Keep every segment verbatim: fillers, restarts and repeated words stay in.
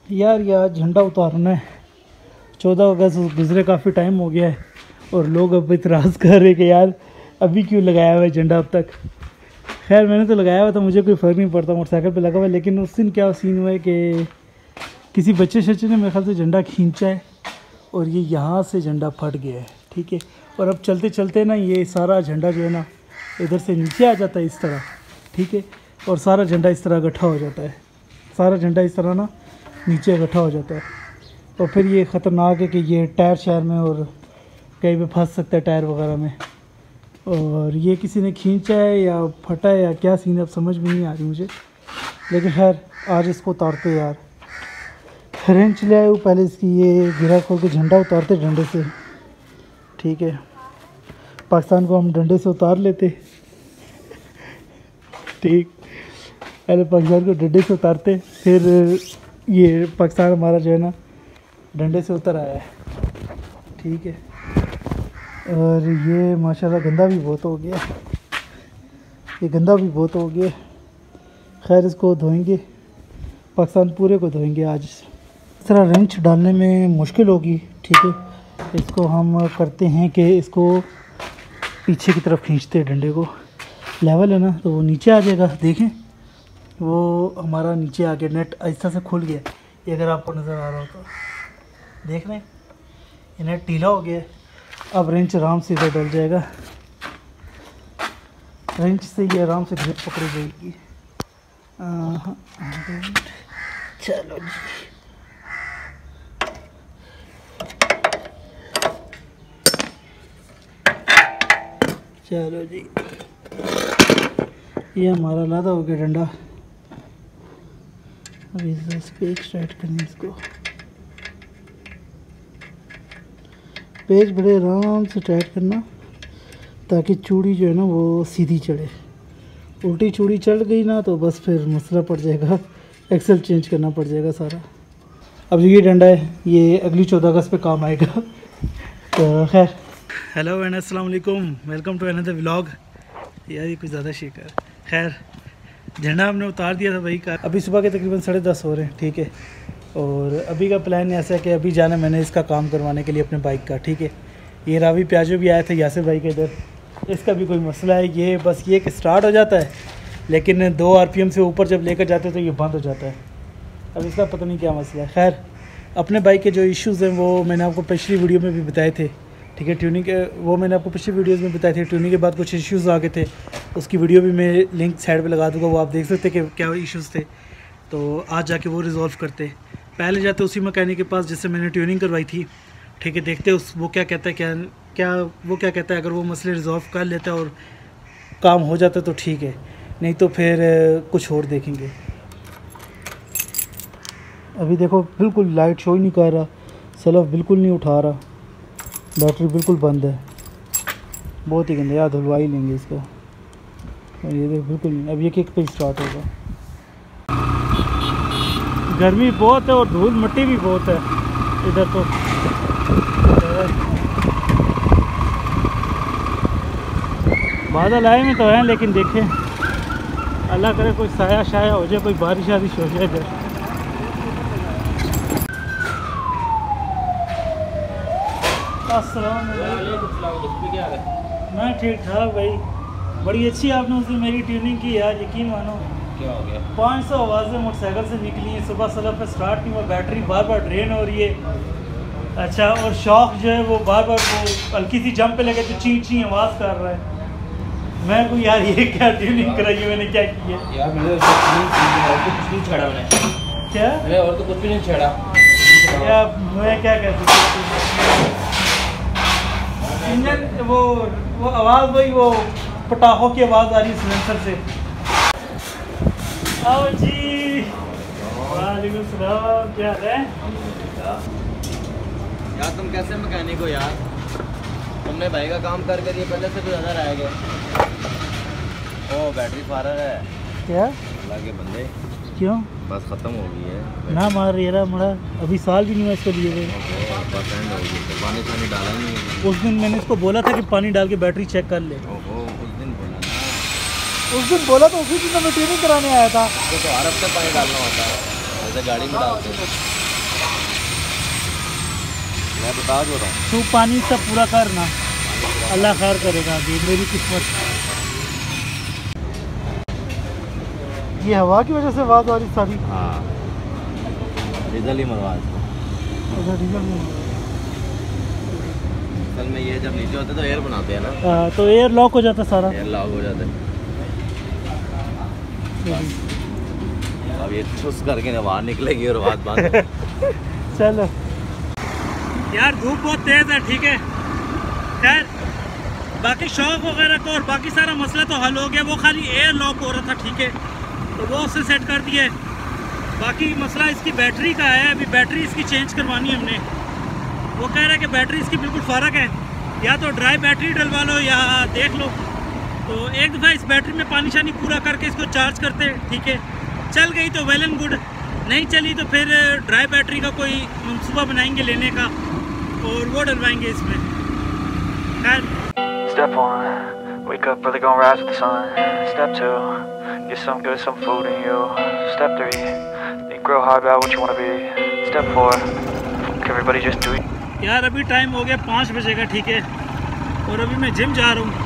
यार यार झंडा उतारना है। चौदह अगस्त गुजरे काफ़ी टाइम हो गया है और लोग अब इतराज़ कर रहे कि यार अभी क्यों लगाया हुआ है झंडा अब तक। खैर मैंने तो लगाया हुआ था, मुझे कोई फ़र्क नहीं पड़ता, मोटरसाइकिल पे लगा हुआ है। लेकिन उस दिन क्या सीन हुआ है कि किसी बच्चे शच्चे ने मेरे ख्याल से झंडा खींचा है और ये यहाँ से झंडा फट गया है, ठीक है। और अब चलते चलते ना ये सारा झंडा जो है ना इधर से नीचे आ जाता है इस तरह, ठीक है। और सारा झंडा इस तरह इकट्ठा हो जाता है, सारा झंडा इस तरह ना नीचे इकट्ठा हो जाता है। और फिर ये ख़तरनाक है कि ये टायर शायर में और कहीं पे फंस सकता है टायर वगैरह में। और ये किसी ने खींचा है या फटा है या क्या सीन है, अब समझ में नहीं आ रही मुझे। लेकिन खैर आज इसको उतारते यार। रेंच ले आए वो पहले इसकी, ये गिरा खोल के झंडा उतारते डंडे से, ठीक है। पाकिस्तान को हम डंडे से उतार लेते, ठीक। पहले पाकिस्तान को डंडे से उतारते, फिर ये पाकिस्तान हमारा जो है ना डंडे से उतर आया है, ठीक है। और ये माशाल्लाह गंदा भी बहुत हो गया, ये गंदा भी बहुत हो गया। खैर इसको धोएंगे, पाकिस्तान पूरे को धोएंगे आज। इस तरह रेंच डालने में मुश्किल होगी, ठीक है। इसको हम करते हैं कि इसको पीछे की तरफ खींचते हैं, डंडे को लेवल है ना तो वो नीचे आ जाएगा। देखें वो हमारा नीचे आ गया, नेट ऐसा से खुल गया। ये अगर आपको नज़र आ रहा हो तो देख रहे हैं, ये नेट ढीला हो गया। अब रेंच आराम से इधर डल जाएगा, रेंच से ये आराम से ग्रिप पकड़ी जाएगी। चलो जी, चलो जी, ये हमारा लादा हो गया डंडा। अभी इस पे एक स्ट्राइट करनी इसको, पेज बड़े आराम से टाइट करना ताकि चूड़ी जो है ना वो सीधी चढ़े। उल्टी चूड़ी चढ़ गई ना तो बस फिर मसला पड़ जाएगा, एक्सेल चेंज करना पड़ जाएगा सारा। अब ये डंडा है ये अगली चौदह अगस्त पे काम आएगा। तो खैर हेलो एंड अस्सलाम वालेकुम, वेलकम टू अनदर व्लॉग। यार ये कुछ ज़्यादा शेक है। खैर झंडा हमने उतार दिया था भाई का, अभी सुबह के तकरीबन साढ़े दस हो रहे हैं, ठीक है। और अभी का प्लान ऐसा है कि अभी जाना मैंने इसका काम करवाने के लिए अपने बाइक का, ठीक है। ये रावी प्याजो भी आया था यासिर भाई के इधर, इसका भी कोई मसला है। ये बस ये कि स्टार्ट हो जाता है लेकिन दो आरपीएम से ऊपर जब लेकर जाते हैं तो ये बंद हो जाता है। अब इसका पता नहीं क्या मसला है। खैर अपने बाइक के जो इश्यूज़ हैं वो मैंने आपको पिछली वीडियो में भी बताए थे, ठीक है। ट्यूनिंग के वो मैंने आपको पिछली वीडियोस में बताए थे। ट्यूनिंग के बाद कुछ इश्यूज़ आ गए थे, उसकी वीडियो भी मैं लिंक साइड पे लगा दूंगा, वो आप देख सकते हैं कि क्या इश्यूज़ थे। तो आज जाके वो रिजॉल्व करते। पहले जाते उसी मैकेनिक के पास जिससे मैंने ट्यूनिंग करवाई थी, ठीक है। देखते उस वो क्या कहता है, क्या क्या वो क्या कहता है। अगर वो मसले रिजॉल्व कर लेता है और काम हो जाता है तो ठीक है, नहीं तो फिर कुछ और देखेंगे। अभी देखो बिल्कुल लाइट शो ही नहीं कर रहा, सेल्फ बिल्कुल नहीं उठा रहा, बैटरी बिल्कुल बंद है, बहुत ही गंदा। यार धुलवा ही लेंगे इसको। और ये देखो बिल्कुल नहीं, अब ये किक पे स्टार्ट होगा। गर्मी बहुत है और धूल मिट्टी भी बहुत है इधर तो। बादल आए में तो हैं लेकिन देखें अल्लाह करे कोई साया शाया हो जाए, कोई बारिश वारिश हो जाए इधर। अस्सलाम वालेकुम। मैं ठीक ठाक भाई, बड़ी अच्छी आपने उस दिन मेरी ट्यूनिंग की यार, यकीन मानो। क्या हो गया? पाँच सौ आवाज़ें मोटरसाइकिल से निकली हैं, सुबह सलफ पे स्टार्ट नहीं हुआ, बैटरी बार बार ड्रेन हो रही है। अच्छा और शॉक जो है वो बार बार वो हल्की सी जंप पे लगे तो ची ची आवाज़ कर रहा है। मैं को यार ये क्या ट्यूनिंग कराई है, मैंने क्या किया यार? मैंने और तो कुछ नहीं छेड़ा मैंने। क्या? मैंने और तो कुछ भी नहीं छेड़ा यार। मैं क्या कहती इंजन वो वो आवाज़ वही वो पटाखों की आवाज़ आ रही है सिलेंसर से। आओ जी, वालेकुम सलाम, क्या है यार? तुम कैसे मैकेनिक हो यार? तुमने भाई का काम कर कर ये पहले से भी ज़्यादा रह गए। ओ बैटरी फारर है क्या? अल्लाह के बंदे, क्यों? बस ख़त्म हो गई है ना मार रही है मरा, अभी साल भी नहीं हुआ इसको लिए हुए। बस एंड हो गई, पानी पानी डाला नहीं है। उस दिन मैंने इसको बोला था कि पानी डाल के बैटरी चेक कर ले। ओहो उस दिन बोला ना, उस दिन बोला तो उसी दिन मैं ट्यूनिंग कराने आया था। तो हर हफ्ते पानी डालना होता है। जैसे गाड़ी में डालते हैं। मैं बता जो रहा हूँ, तू पानी सब पूरा करना, अल्लाह खैर करेगा। अभी मेरी किस्मत, ये हवा की वजह से आवाज़ आ रही सारी। हाँ डीजल ही मरवा इसको। अच्छा डीजल में, असल में ये जब नीचे होते तो एयर बनाते हैं ना, हाँ, तो एयर लॉक हो जाता सारा। एयर लॉक हो जाता है। अब ये ठुस करके ना बाहर निकलेगी और बात बात चलो यार, धूप बहुत तेज़ है, ठीक है। खैर बाकी शौक वगैरह का और बाकी सारा मसला तो हल हो गया। वो खाली एयर लॉक हो रहा था, ठीक है, तो वो उससे सेट कर दिए। बाकी मसला इसकी बैटरी का है। अभी बैटरी इसकी चेंज करवानी है हमने। वो कह रहा है कि बैटरी इसकी बिल्कुल फ़र्क है, या तो ड्राई बैटरी डलवा लो या देख लो। तो एक दफ़ा इस बैटरी में पानी शानी पूरा करके इसको चार्ज करते, ठीक है। चल गई तो वेल एंड गुड, नहीं चली तो फिर ड्राई बैटरी का कोई मंसूबा बनाएंगे लेने का और वो डलवाएंगे इसमें। खैर Step one, wake up early, gonna rise with the sun. Step two, get some good, some food in you. Step three, think real hard about what you wanna be. Step four, fuck everybody, just do it. यार अभी time हो गया पाँच बजे का, ठीक है, और अभी मैं जिम जा रहा हूँ।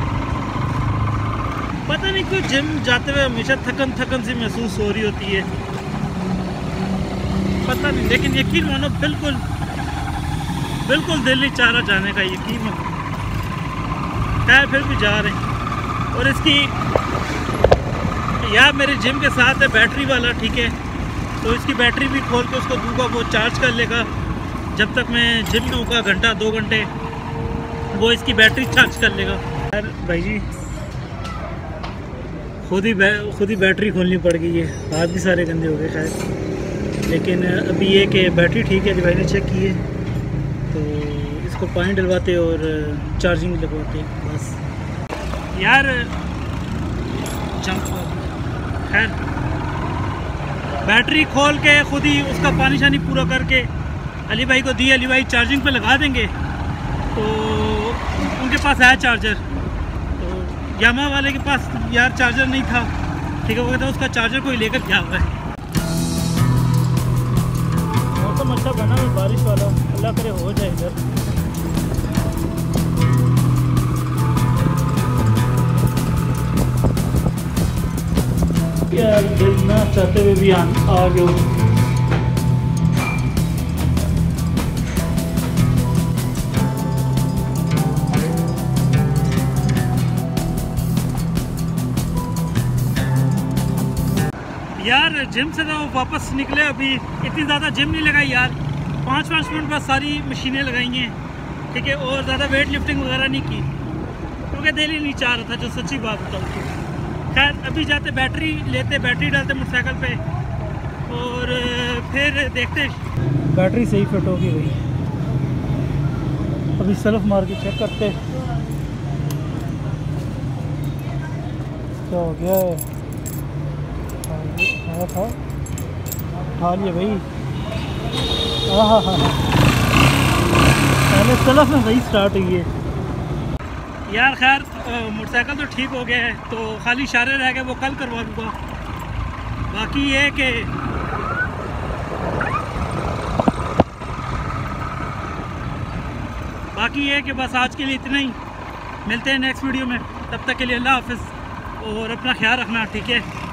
पता नहीं क्यों जिम जाते हुए हमेशा थकन थकन सी महसूस हो रही होती है, पता नहीं, लेकिन यकीन मानो बिल्कुल बिल्कुल दिल नहीं चाह रहा जाने का, यकीन मानो। खैर फिर भी जा रहे हैं। और इसकी यार मेरे जिम के साथ है बैटरी वाला, ठीक है, तो इसकी बैटरी भी खोल के उसको दूंगा, वो चार्ज कर लेगा। जब तक मैं जिम में होगा घंटा दो घंटे, वो इसकी बैटरी चार्ज कर लेगा। यार भाई जी खुद ही खुद ही बैटरी खोलनी पड़ गई है, हाथ भी सारे गंदे हो गए शायद। लेकिन अभी ये कि बैटरी ठीक है, भाई ने चेक की है, तो इसको पानी डलवाते और चार्जिंग लगवाते बस। यार जंप, खैर बैटरी खोल के खुद ही उसका पानी शानी पूरा करके अली भाई को दी। अली भाई चार्जिंग पे लगा देंगे, तो उनके पास है चार्जर, तो यामा वाले के पास यार चार्जर नहीं था, ठीक है, वो कहता उसका चार्जर कोई लेकर क्या हुआ है। मौसम अच्छा बना है बारिश वाला, अल्लाह करे हो जाए इधर। यार देखना चाहते हुए भी आ गए। यार जिम से तो वापस निकले, अभी इतनी ज़्यादा जिम नहीं लगाई यार, पाँच पाँच मिनट बाद सारी मशीनें लगाई हैं, ठीक है, और ज़्यादा वेट लिफ्टिंग वगैरह नहीं की क्योंकि दिल ही नहीं चाह रहा था, जो सच्ची बात बताऊँ तो। खैर अभी जाते बैटरी लेते, बैटरी डालते मोटरसाइकिल पे और फिर देखते बैटरी सही फिट होगी भाई। अभी सेल्फ मार के चेक करते क्या हो गया है। था खा लिया भाई, हाँ हाँ हाँ पहले सेल्फ में वही स्टार्ट हुई है यार। खैर मोटरसाइकिल तो ठीक हो गया है, तो खाली इशारे रह गए, वो कल करवा दूँगा। बाकी ये कि बाकी ये कि बस आज के लिए इतना ही, मिलते हैं नेक्स्ट वीडियो में, तब तक के लिए अल्लाह हाफिज़ और अपना ख्याल रखना, ठीक है।